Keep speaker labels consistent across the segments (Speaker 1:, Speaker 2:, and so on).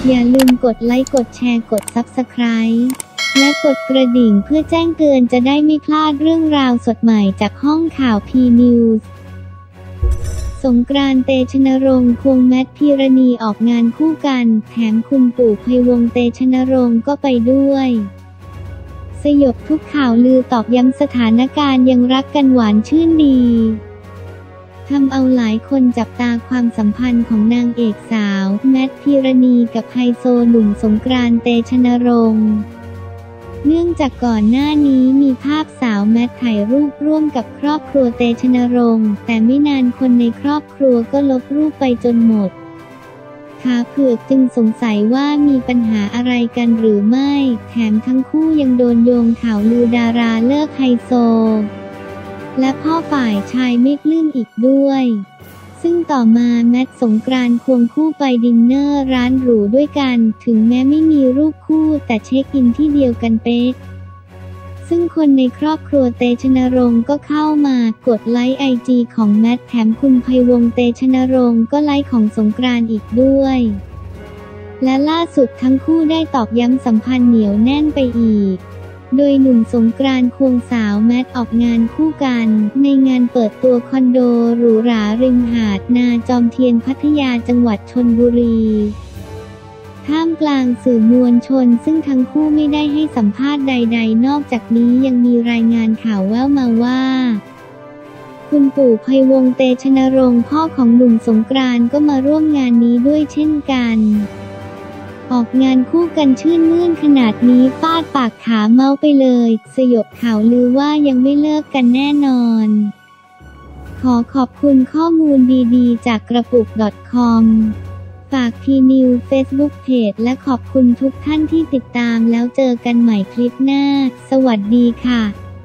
Speaker 1: อย่าลืมกดไลค์กดแชร์กด Subscribe และกดกระดิ่งเพื่อแจ้งเตือนจะได้ไม่พลาดเรื่องราวสดใหม่จากห้องข่าว P-News สงกรานต์ เตชะนรงค์ควงแมท พีรณีออกงานคู่กันแถมคุณปู่ไพวงศ์ เตชะนรงค์ก็ไปด้วยสยบทุกข่าวลือตอกย้ำสถานการณ์ยังรักกันหวานชื่นดีทำเอาหลายคนจับตาความสัมพันธ์ของนางเอกสาวแมท พีรณีกับไฮโซหนุ่มสงกรานต์ เตชะนรงค์เนื่องจากก่อนหน้านี้มีภาพสาวแมทถ่ายรูปร่วมกับครอบครัวเตชะนรงค์แต่ไม่นานคนในครอบครัวก็ลบรูปไปจนหมดขาเผือกจึงสงสัยว่ามีปัญหาอะไรกันหรือไม่แถมทั้งคู่ยังโดนโยงข่าวลือดาราเลิกไฮโซและพ่อฝ่ายชายไม่ปลื้มอีกด้วยซึ่งต่อมาแมท สงกรานต์ควงคู่ไปดินเนอร์ร้านหรูด้วยกันถึงแม้ไม่มีรูปคู่แต่เช็คอินที่เดียวกันเป๊ะซึ่งคนในครอบครัวเตชะนรงค์ก็เข้ามากดไลค์IGของแมทแถมคุณไพวงศ์ เตชะนรงค์ก็ไลค์ของสงกรานต์อีกด้วยและล่าสุดทั้งคู่ได้ตอกย้ำสัมพันธ์เหนียวแน่นไปอีกโดยหนุ่มสงกรานต์ควงสาวแมทออกงานคู่กันในงานเปิดตัวคอนโดหรูหราริมหาดนาจอมเทียนพัทยาจังหวัดชลบุรีท่ามกลางสื่อมวลชนซึ่งทั้งคู่ไม่ได้ให้สัมภาษณ์ใดๆนอกจากนี้ยังมีรายงานข่าวแว่วมาว่าคุณปู่ไพวงศ์ เตชะนรงค์พ่อของหนุ่มสงกรานต์ก็มาร่วมงานนี้ด้วยเช่นกันออกงานคู่กันชื่นมื่นขนาดนี้ฟาดปากขาเมาไปเลยสยบข่าวลือว่ายังไม่เลิกกันแน่นอนขอขอบคุณข้อมูลดีๆจากกระปุก .com ฝาก P-News Facebook Page และขอบคุณทุกท่านที่ติดตามแล้วเจอกันใหม่คลิปหน้าสวัสดีค่ะ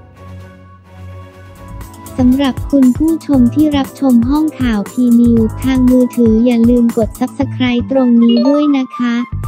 Speaker 1: สำหรับคุณผู้ชมที่รับชมห้องข่าว P-News ทางมือถืออย่าลืมกด Subscribe ตรงนี้ด้วยนะคะ